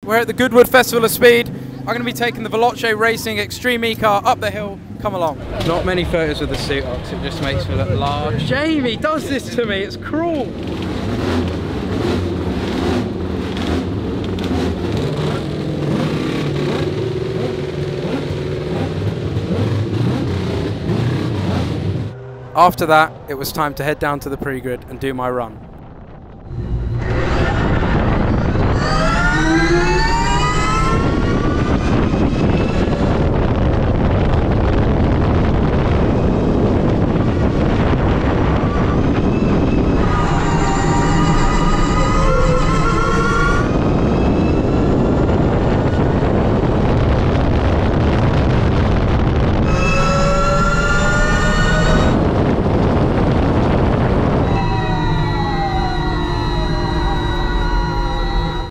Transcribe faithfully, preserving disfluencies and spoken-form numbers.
We're at the Goodwood Festival of Speed. I'm going to be taking the Veloce Racing Extreme E-Car up the hill. Come along. Not many photos with the suit on, it just makes me look large. Jamie does this to me, it's cruel. After that, it was time to head down to the pre-grid and do my run.